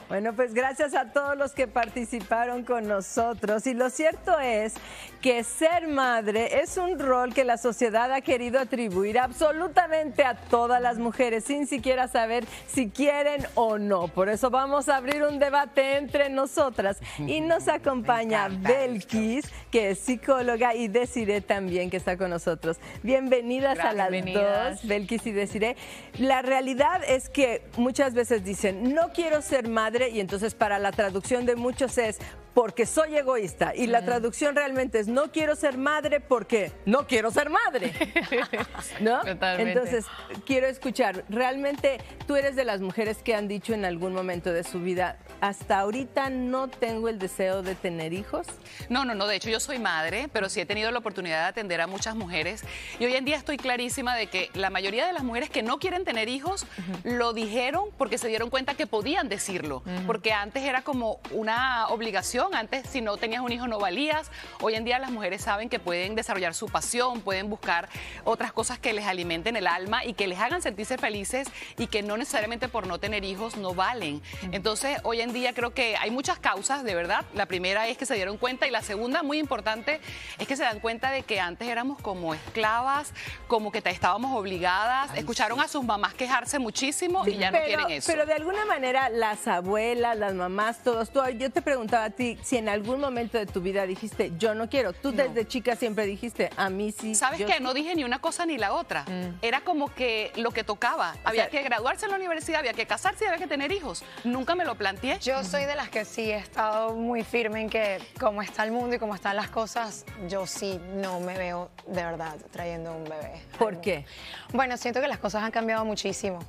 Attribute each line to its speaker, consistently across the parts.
Speaker 1: Bueno, pues gracias a todos los que participaron con nosotros. Y lo cierto es que ser madre es un rol que la sociedad ha querido atribuir absolutamente a todas las mujeres, sin siquiera saber si quieren o no. Por eso vamos a abrir un debate entre nosotras. Y nos acompaña Belkis, que es psicóloga, y Desiree también, que está con nosotros. Bienvenidas a las dos, Belkis y Desiree. La realidad es que muchas veces dicen, no quiero ser madre, y entonces para la traducción de muchos es porque soy egoísta, y la traducción realmente es no quiero ser madre porque no quiero ser madre, ¿no?
Speaker 2: Totalmente.
Speaker 1: Entonces quiero escuchar, realmente tú eres de las mujeres que han dicho en algún momento de su vida, hasta ahorita no tengo el deseo de tener hijos.
Speaker 3: No, de hecho yo soy madre, pero sí he tenido la oportunidad de atender a muchas mujeres, y hoy en día estoy clarísima de que la mayoría de las mujeres que no quieren tener hijos lo dijeron porque se dieron cuenta que podían decirlo, porque antes era como una obligación, antes si no tenías un hijo no valías. Hoy en día las mujeres saben que pueden desarrollar su pasión, pueden buscar otras cosas que les alimenten el alma y que les hagan sentirse felices, y que no necesariamente por no tener hijos no valen. Entonces hoy en día creo que hay muchas causas, de verdad. La primera es que se dieron cuenta, y la segunda, muy importante, es que se dan cuenta de que antes éramos como esclavas, como que estábamos obligadas. Escucharon a sus mamás quejarse muchísimo y ya no quieren eso.
Speaker 1: Pero de alguna manera las abuelas, las mamás, todos, yo te preguntaba a ti si en algún momento de tu vida dijiste, yo no quiero. Tú desde chica siempre dijiste, a mí sí.
Speaker 3: ¿Sabes qué? No dije ni una cosa ni la otra. Era como que lo que tocaba. Había que graduarse en la universidad, había que casarse y había que tener hijos. Nunca me lo planteé.
Speaker 4: Yo soy de las que sí he estado muy firme en que como está el mundo y como están las cosas, yo sí no me veo de verdad trayendo un bebé.
Speaker 1: ¿Por qué?
Speaker 4: Bueno, siento que las cosas han cambiado muchísimo.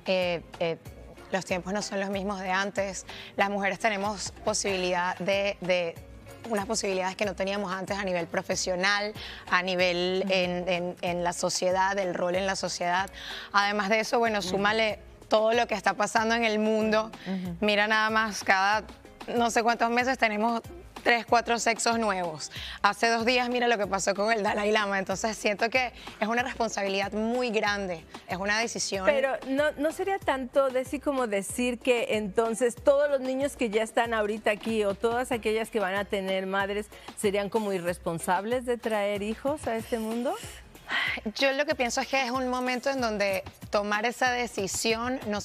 Speaker 4: Los tiempos no son los mismos de antes. Las mujeres tenemos posibilidad de unas posibilidades que no teníamos antes a nivel profesional, a nivel en la sociedad, el rol en la sociedad. Además de eso, bueno, súmale todo lo que está pasando en el mundo. Mira, nada más, cada no sé cuántos meses tenemos 3, 4 sexos nuevos. Hace 2 días, mira lo que pasó con el Dalai Lama. Entonces siento que es una responsabilidad muy grande, es una decisión.
Speaker 1: Pero no sería tanto como decir que entonces todos los niños que ya están ahorita aquí, o todas aquellas que van a tener madres, serían como irresponsables de traer hijos a este mundo.
Speaker 4: Yo lo que pienso es que es un momento en donde tomar esa decisión no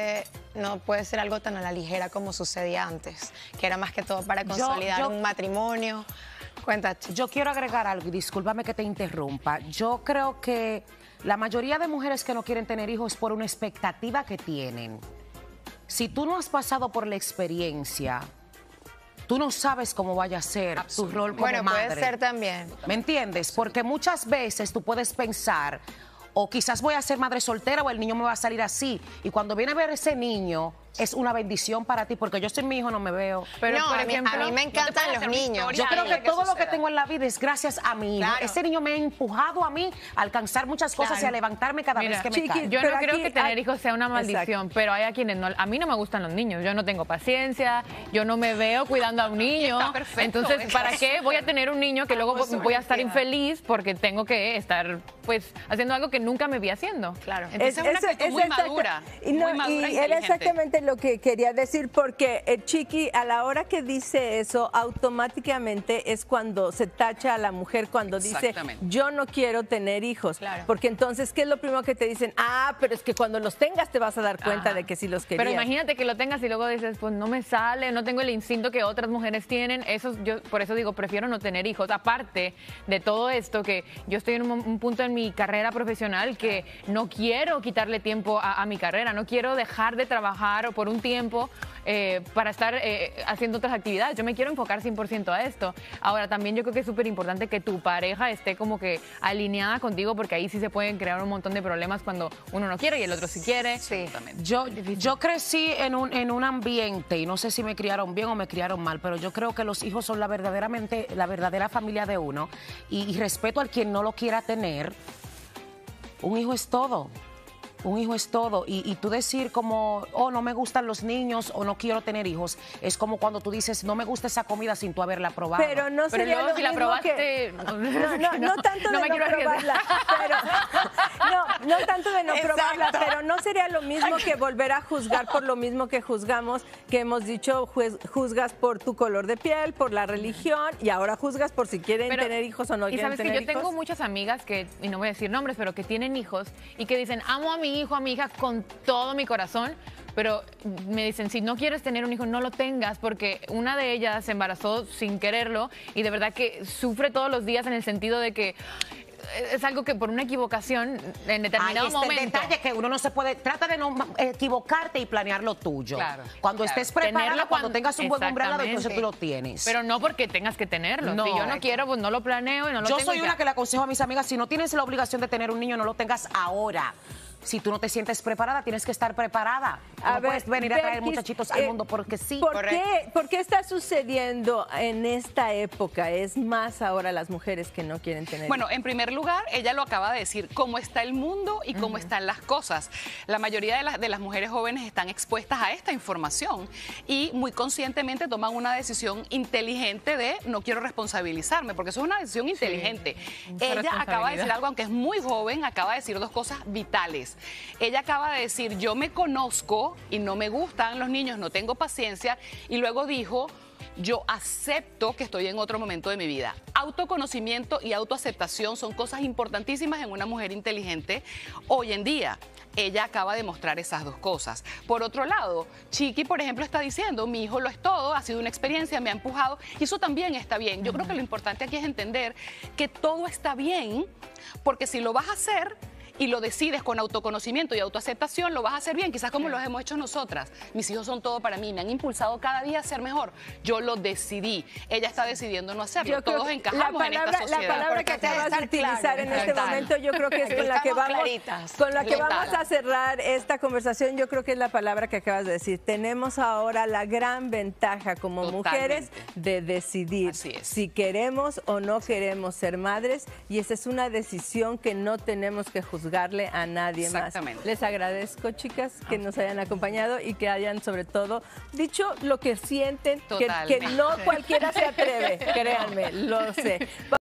Speaker 4: puede ser algo tan a la ligera como sucedía antes, que era más que todo para consolidar un matrimonio. Cuéntate.
Speaker 5: Yo quiero agregar algo, y discúlpame que te interrumpa. Yo creo que la mayoría de mujeres que no quieren tener hijos es por una expectativa que tienen. Si tú no has pasado por la experiencia, tú no sabes cómo vaya a ser tu rol como madre.
Speaker 4: Bueno, puede ser también.
Speaker 5: ¿Me entiendes? Porque muchas veces tú puedes pensar, o quizás voy a ser madre soltera o el niño me va a salir así. Y cuando viene a ver ese niño, es una bendición para ti, porque yo sin mi hijo no me veo.
Speaker 4: Pero no, a mí me encantan los niños.
Speaker 5: Yo creo que todo lo que tengo en la vida es gracias a mi hijo. Claro. Ese niño me ha empujado a mí a alcanzar muchas cosas y a levantarme cada vez que me caigo.
Speaker 2: Yo no creo que tener hijos sea una maldición, pero hay a quienes no. A mí no me gustan los niños. Yo no tengo paciencia, yo no me veo cuidando a un niño. Entonces, ¿para qué voy a tener un niño que luego voy a estar infeliz porque tengo que estar pues haciendo algo que nunca me vi haciendo?
Speaker 3: Claro. Entonces es una actitud muy madura.
Speaker 1: Y era exactamente lo que quería decir, porque el Chiqui, a la hora que dice eso, automáticamente es cuando se tacha a la mujer, cuando dice, yo no quiero tener hijos. Claro. Porque entonces, ¿qué es lo primero que te dicen? Ah, pero es que cuando los tengas te vas a dar cuenta de que sí los querías.
Speaker 2: Pero imagínate que lo tengas y luego dices, pues no me sale, no tengo el instinto que otras mujeres tienen. Yo por eso digo, prefiero no tener hijos. Aparte de todo esto, que yo estoy en un punto en mi carrera profesional que no quiero quitarle tiempo a mi carrera, no quiero dejar de trabajar por un tiempo para estar haciendo otras actividades. Yo me quiero enfocar 100% a esto. Ahora, también yo creo que es súper importante que tu pareja esté como que alineada contigo, porque ahí sí se pueden crear un montón de problemas cuando uno no quiere y el otro sí quiere.
Speaker 5: Sí. Yo crecí en un ambiente, y no sé si me criaron bien o me criaron mal, pero yo creo que los hijos son la verdadera familia de uno, y respeto al quien no lo quiera tener. Un hijo es todo. Un hijo es todo. Y tú decir como, oh, no me gustan los niños o no quiero tener hijos, es como cuando tú dices, no me gusta esa comida sin tú haberla probado.
Speaker 1: Pero no sería
Speaker 2: luego
Speaker 1: lo
Speaker 2: si la
Speaker 1: mismo
Speaker 2: probaste,
Speaker 1: que... No tanto de
Speaker 2: me
Speaker 1: no
Speaker 2: quiero arriesgar.
Speaker 1: probarla, pero... No tanto de no probarla, pero no sería lo mismo que volver a juzgar por lo mismo que juzgamos, que hemos dicho, juzgas por tu color de piel, por la religión, y ahora juzgas por si quieren tener hijos o no
Speaker 2: y
Speaker 1: quieren
Speaker 2: sabes
Speaker 1: tener
Speaker 2: que yo
Speaker 1: hijos.
Speaker 2: tengo muchas amigas que, y no voy a decir nombres, pero que tienen hijos y que dicen, amo a mi hijo, a mi hija con todo mi corazón, pero me dicen, si no quieres tener un hijo, no lo tengas, porque una de ellas se embarazó sin quererlo y de verdad que sufre todos los días en el sentido de que es algo que por una equivocación en determinado momento.
Speaker 5: El detalle que uno no se puede, trata de no equivocarte y planear lo tuyo.
Speaker 3: Claro,
Speaker 5: cuando estés preparada,
Speaker 2: Tenerlo
Speaker 5: cuando tengas un buen umbrado,
Speaker 2: exactamente.
Speaker 5: entonces tú lo tienes.
Speaker 2: Pero no porque tengas que tenerlo.
Speaker 5: No.
Speaker 2: Si yo no quiero, pues no lo planeo y no lo
Speaker 5: Yo
Speaker 2: tengo.
Speaker 5: soy
Speaker 2: y
Speaker 5: una
Speaker 2: ya.
Speaker 5: que le aconsejo a mis amigas, si no tienes la obligación de tener un niño, no lo tengas ahora. Si tú no te sientes preparada, tienes que estar preparada. No puedes venir a traer
Speaker 1: Berkis,
Speaker 5: muchachitos al mundo porque sí.
Speaker 1: ¿Por qué está sucediendo en esta época? Es más ahora las mujeres que no quieren tener
Speaker 3: Bueno, en primer lugar, ella lo acaba de decir, cómo está el mundo y cómo están las cosas. La mayoría de las mujeres jóvenes están expuestas a esta información y muy conscientemente toman una decisión inteligente de no quiero responsabilizarme, porque eso es una decisión inteligente.
Speaker 2: mucha
Speaker 3: Ella acaba de decir
Speaker 2: responsabilidad.
Speaker 3: algo, aunque es muy joven, acaba de decir dos cosas vitales. Ella acaba de decir, yo me conozco y no me gustan los niños, no tengo paciencia, y luego dijo, yo acepto que estoy en otro momento de mi vida. Autoconocimiento y autoaceptación son cosas importantísimas en una mujer inteligente hoy en día. Ella acaba de mostrar esas dos cosas. Por otro lado, Chiqui, por ejemplo, está diciendo, mi hijo lo es todo, ha sido una experiencia, me ha empujado, y eso también está bien. Yo creo que lo importante aquí es entender que todo está bien, porque si lo vas a hacer y lo decides con autoconocimiento y autoaceptación, lo vas a hacer bien, quizás como lo hemos hecho nosotras. Mis hijos son todo para mí, me han impulsado cada día a ser mejor. Yo lo decidí. Ella está decidiendo no hacerlo.
Speaker 1: Yo creo
Speaker 3: Todos
Speaker 1: que
Speaker 3: encajamos en esta sociedad.
Speaker 1: La palabra que
Speaker 4: Porque
Speaker 1: acabas de
Speaker 4: estar
Speaker 1: utilizar
Speaker 4: claro,
Speaker 1: en este
Speaker 3: total.
Speaker 1: momento, yo creo que es con la que
Speaker 4: Estamos
Speaker 1: vamos,
Speaker 4: claritas.
Speaker 1: con la que
Speaker 3: Total.
Speaker 1: vamos a cerrar esta conversación. Yo creo que es la palabra que acabas de decir. Tenemos ahora la gran ventaja como
Speaker 3: Totalmente.
Speaker 1: mujeres de decidir
Speaker 3: Así es.
Speaker 1: si queremos o no queremos ser madres, y esa es una decisión que no tenemos que juzgarle a nadie más.
Speaker 3: Exactamente.
Speaker 1: Les agradezco, chicas, que nos hayan acompañado y que hayan sobre todo dicho lo que sienten, que
Speaker 3: Totalmente.
Speaker 1: no cualquiera se atreve, créanme, lo sé.